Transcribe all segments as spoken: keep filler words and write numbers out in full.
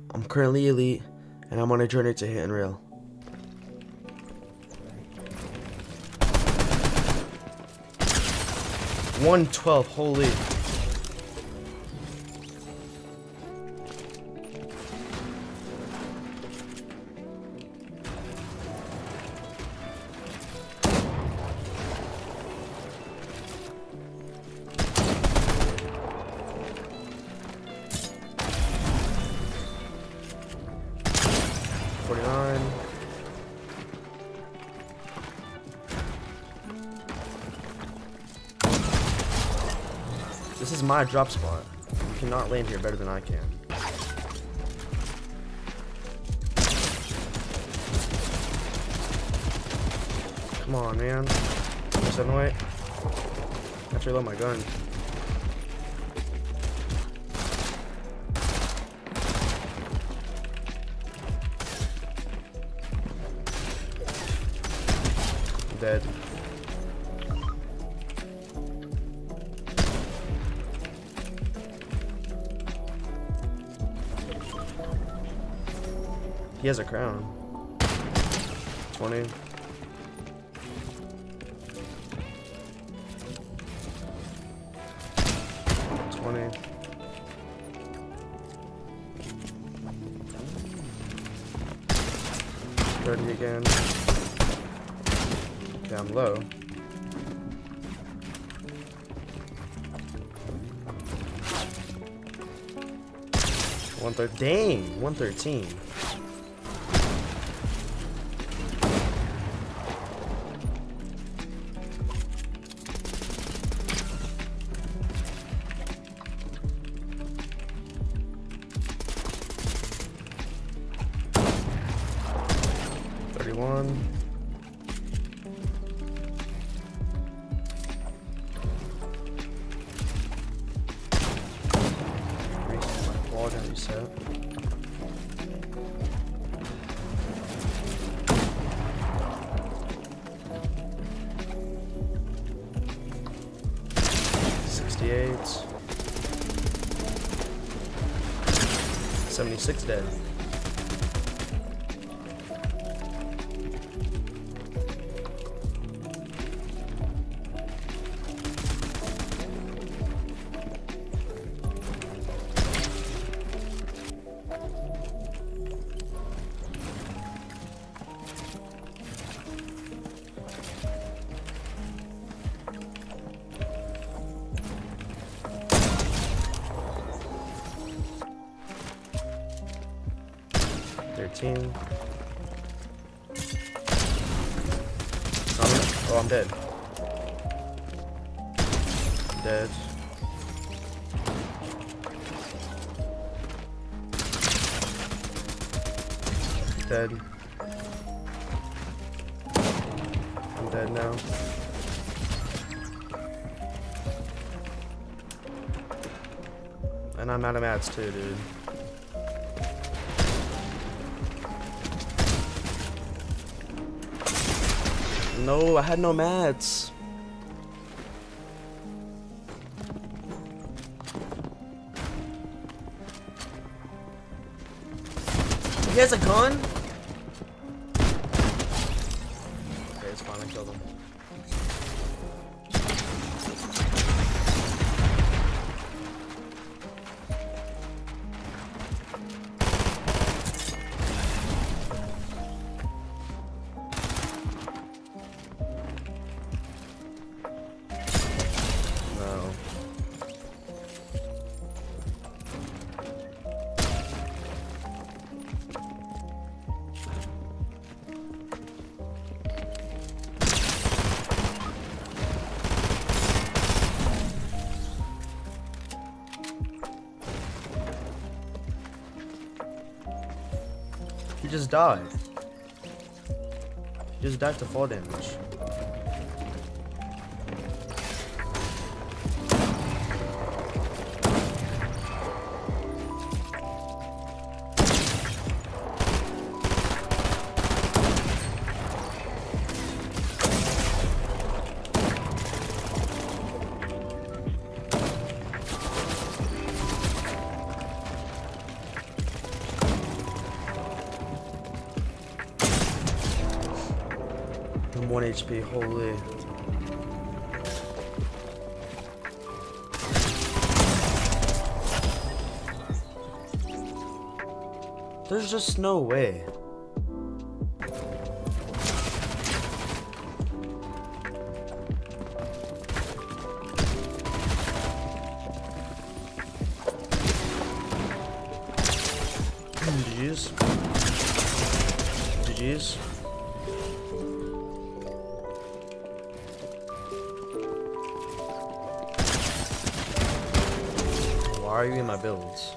I'm currently elite, and I'm on a journey to hit and rail. one twelve, holy. forty-nine. This is my drop spot. You cannot land here better than I can. Come on, man. Seven weight. I have to reload my gun. Dead. He has a crown. twenty. twenty. thirty again. Down low. one thirteen. Dang, one thirteen. thirty-one. Wall gonna reset. sixty-eight. seventy-six dead. thirteen. Oh, oh, I'm dead. I'm dead. Dead. I'm dead now. And I'm out of mats too, dude. No, I had no mats. He has a gun? Okay, it's fine, I killed him. He just died. He just died to fall damage. I'm one H P, holy. There's just no way. G G's. G G's. Why are you in my builds?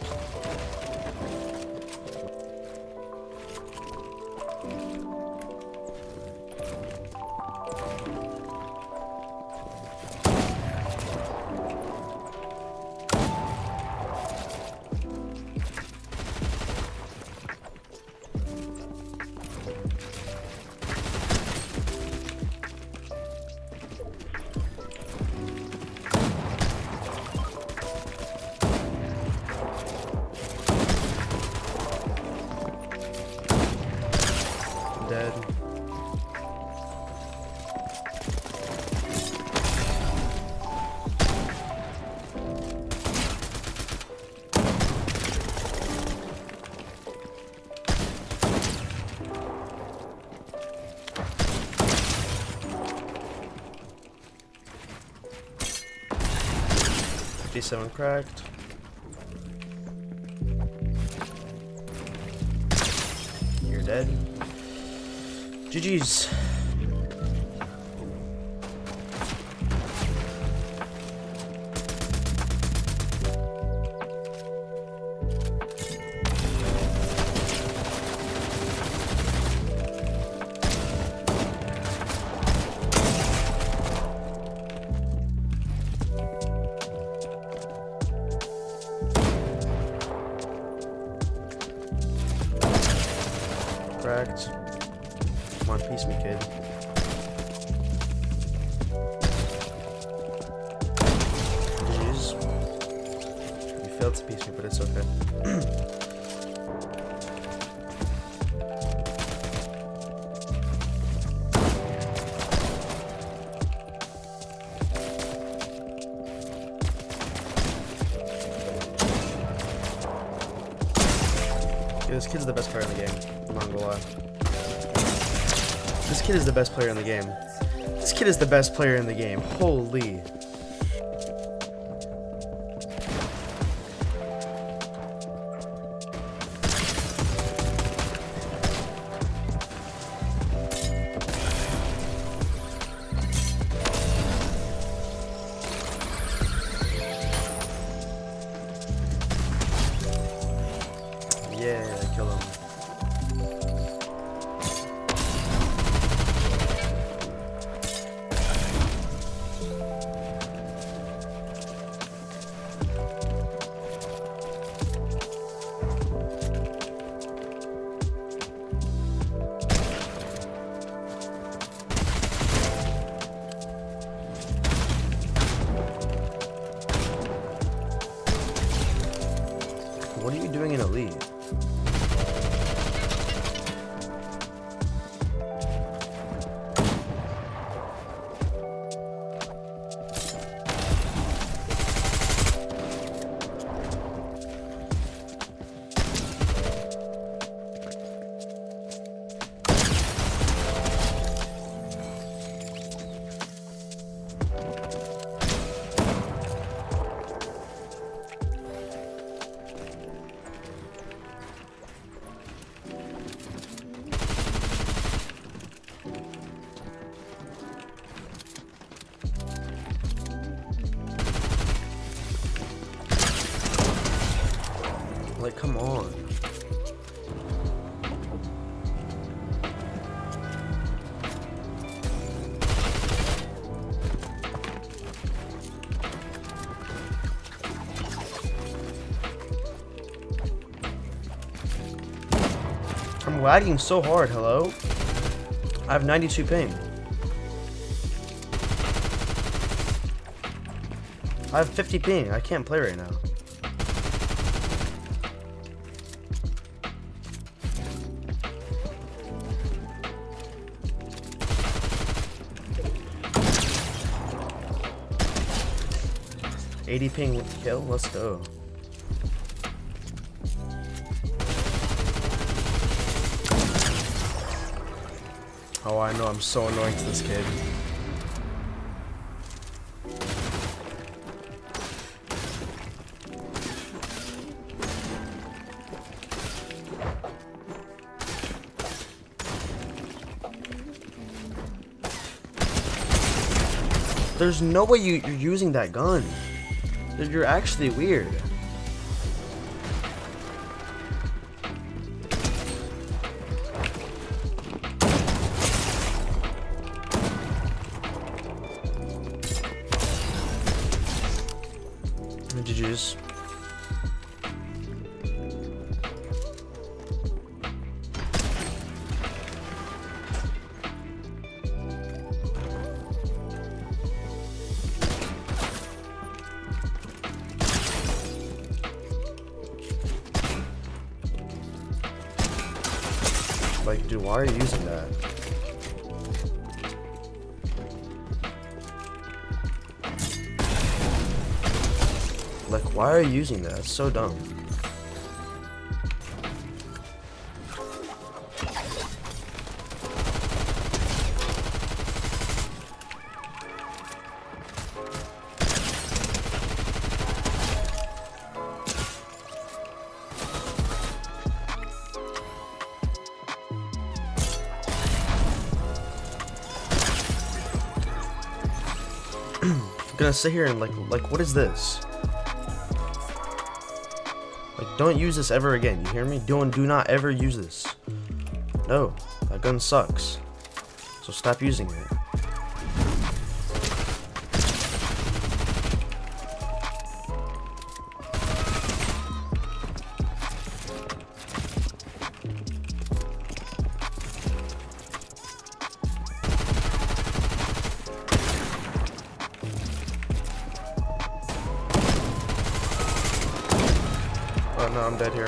Dead. fifty-seven cracked. You're dead. G G's. Cracked. Come on, piece me, kid. Jeez. You failed to piece me, but it's okay. Yeah, this kid's the best player in the game. I'm not gonna lie. This kid is the best player in the game. This kid is the best player in the game. Holy. Yeah, kill him. What are you doing in Elite? Like, come on. I'm lagging so hard, hello? I have ninety-two ping. I have fifty ping. I can't play right now. eighty ping with the kill. Let's go. Oh, I know. I'm so annoying to this kid. There's no way you, you're using that gun. You're actually weird. G G's. Like, dude, why are you using that? Like, why are you using that? It's so dumb. I'm gonna sit here and like, like, what is this? Like, don't use this ever again. You hear me? Don't, do not ever use this. No, that gun sucks. So stop using it. Oh no, I'm dead here.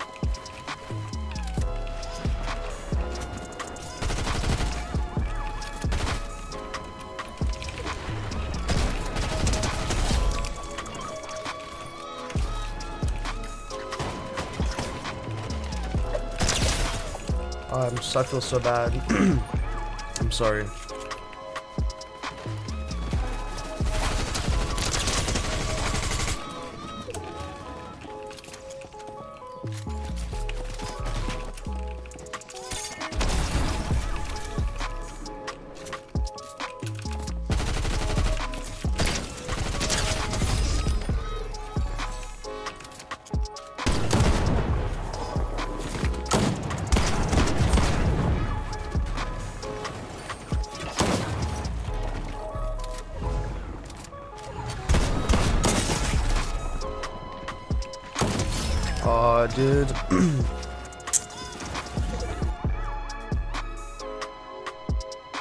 Oh, I'm just, I feel so bad. I'm sorry. Aw, dude.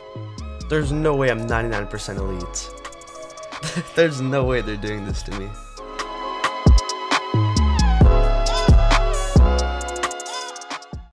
There's no way I'm ninety-nine percent elite. There's no way they're doing this to me.